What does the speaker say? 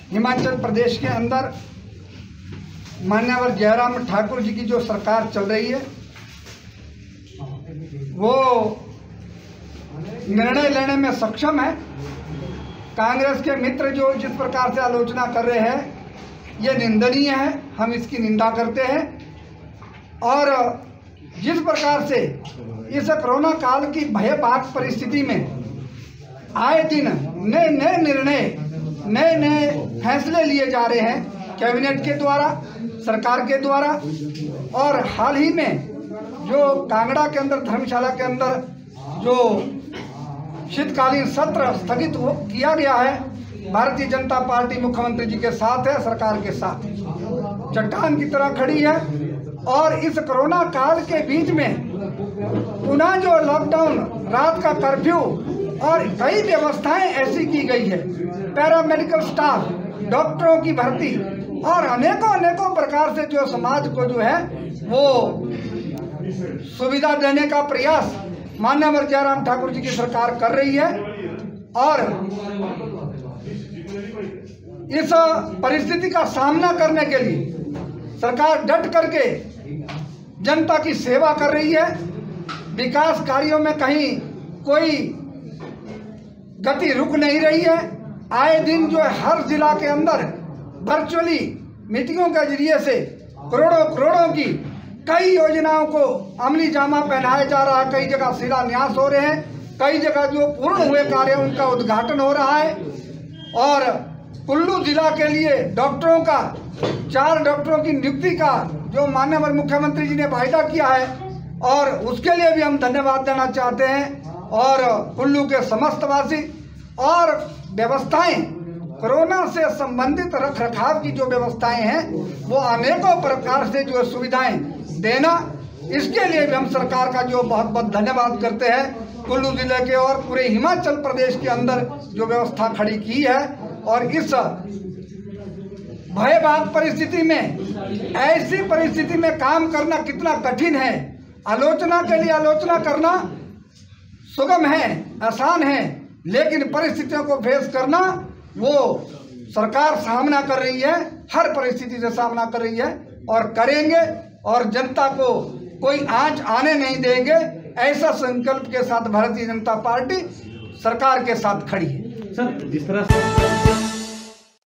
हिमाचल प्रदेश के अंदर माननीय जयराम ठाकुर जी की जो सरकार चल रही है वो निर्णय लेने में सक्षम है। कांग्रेस के मित्र जो जिस प्रकार से आलोचना कर रहे हैं ये निंदनीय है, हम इसकी निंदा करते हैं। और जिस प्रकार से इस कोरोना काल की भयावह परिस्थिति में आए दिन नए नए निर्णय, नए नए फैसले लिए जा रहे हैं कैबिनेट के द्वारा, सरकार के द्वारा। और हाल ही में जो कांगड़ा के अंदर धर्मशाला के अंदर जो शीतकालीन सत्र स्थगित किया गया है, भारतीय जनता पार्टी मुख्यमंत्री जी के साथ है, सरकार के साथ चट्टान की तरह खड़ी है। और इस कोरोना काल के बीच में पुनः जो लॉकडाउन, रात का कर्फ्यू और कई व्यवस्थाएं ऐसी की गई है, पैरामेडिकल स्टाफ, डॉक्टरों की भर्ती और अनेकों प्रकार से जो समाज को जो है वो सुविधा देने का प्रयास माननीय जयराम ठाकुर जी की सरकार कर रही है। और इस परिस्थिति का सामना करने के लिए सरकार डट करके जनता की सेवा कर रही है। विकास कार्यों में कहीं कोई गति रुक नहीं रही है। आए दिन जो है हर जिला के अंदर वर्चुअली मीटिंगों के जरिए से करोड़ों की कई योजनाओं को अमली जामा पहनाया जा रहा है। कई जगह शिलान्यास हो रहे हैं, कई जगह जो पूर्ण हुए कार्य उनका उद्घाटन हो रहा है। और कुल्लू जिला के लिए डॉक्टरों का 4 डॉक्टरों की नियुक्ति का जो माननीय मुख्यमंत्री जी ने वायदा किया है और उसके लिए भी हम धन्यवाद देना चाहते हैं। और कुल्लू के समस्त वासी और व्यवस्थाएं, कोरोना से संबंधित रख रखाव की जो व्यवस्थाएं हैं वो अनेकों प्रकार से जो सुविधाएं देना, इसके लिए भी हम सरकार का जो बहुत बहुत धन्यवाद करते हैं। कुल्लू जिले के और पूरे हिमाचल प्रदेश के अंदर जो व्यवस्था खड़ी की है और इस भयावह परिस्थिति में, ऐसी परिस्थिति में काम करना कितना कठिन है। आलोचना के लिए आलोचना करना सुगम है, आसान है, लेकिन परिस्थितियों को फेस करना वो सरकार सामना कर रही है, हर परिस्थिति से सामना कर रही है और करेंगे। और जनता को कोई आंच आने नहीं देंगे, ऐसा संकल्प के साथ भारतीय जनता पार्टी सरकार के साथ खड़ी है। सर, जिस तरह से